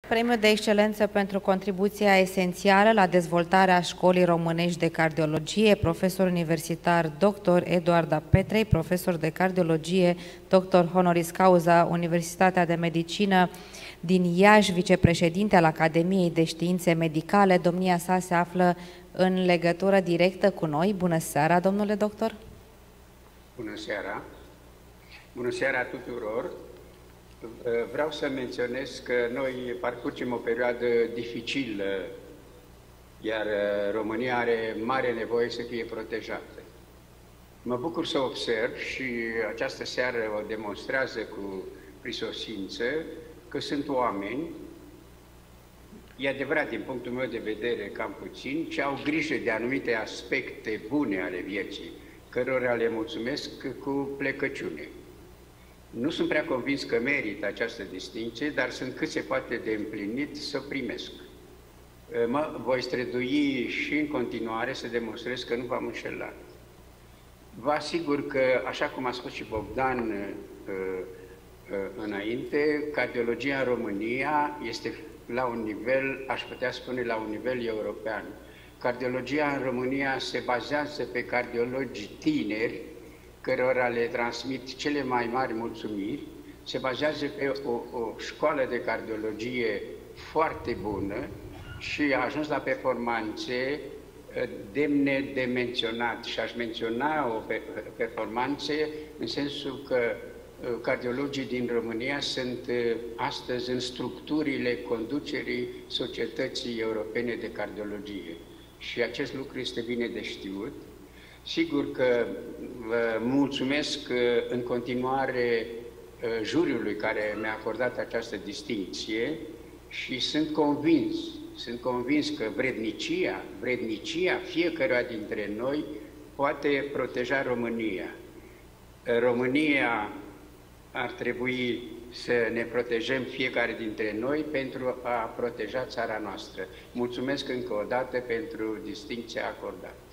Premiul de excelență pentru contribuția esențială la dezvoltarea Școlii Românești de Cardiologie, profesor universitar dr. Eduarda Petrei, profesor de cardiologie, dr. honoris causa, Universitatea de Medicină din Iași, vicepreședinte al Academiei de Științe Medicale. Domnia sa se află în legătură directă cu noi. Bună seara, domnule doctor! Bună seara! Bună seara tuturor! Vreau să menționez că noi parcurgem o perioadă dificilă, iar România are mare nevoie să fie protejată. Mă bucur să observ, și această seară o demonstrează cu prisosință, că sunt oameni, e adevărat din punctul meu de vedere cam puțin, ce au grijă de anumite aspecte bune ale vieții, cărora le mulțumesc cu plecăciune. Nu sunt prea convins că merită această distinție, dar sunt cât se poate de împlinit să o primesc. Mă voi strădui și în continuare să demonstrez că nu v-am înșelat. Vă asigur că, așa cum a spus și Bogdan înainte, cardiologia în România este la un nivel, aș putea spune, la un nivel european. Cardiologia în România se bazează pe cardiologi tineri, cărora le transmit cele mai mari mulțumiri, se bazează pe o școală de cardiologie foarte bună și a ajuns la performanțe demne de menționat. Și aș menționa o performanțe în sensul că cardiologii din România sunt astăzi în structurile conducerii Societății Europene de Cardiologie. Și acest lucru este bine de știut. Sigur că vă mulțumesc în continuare juriului care mi-a acordat această distincție și sunt convins că vrednicia fiecăruia dintre noi poate proteja România. România ar trebui să ne protejăm fiecare dintre noi pentru a proteja țara noastră. Mulțumesc încă o dată pentru distincția acordată.